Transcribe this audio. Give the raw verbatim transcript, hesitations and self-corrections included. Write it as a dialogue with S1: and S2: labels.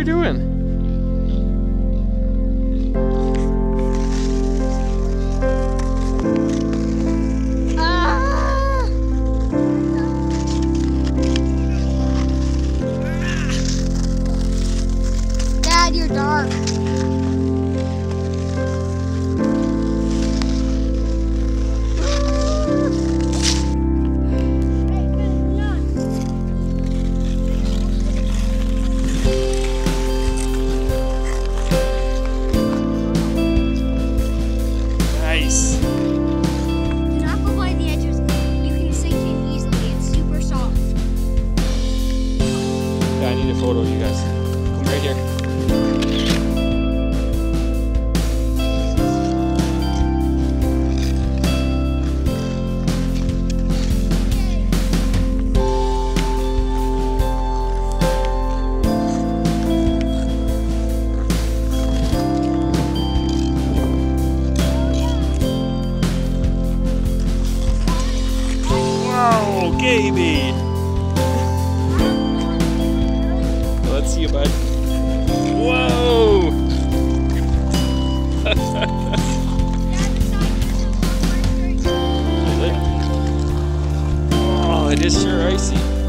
S1: we doing?
S2: Ah! Dad, you're dark.
S1: Nice.
S2: Do not go by the edges. You can sink in easily. It's super soft.
S1: Yeah, I need a photo of you guys. Come right here. Wow, Gaby. Let's see you, bud. Whoa! Is it? Oh, it is sure icy.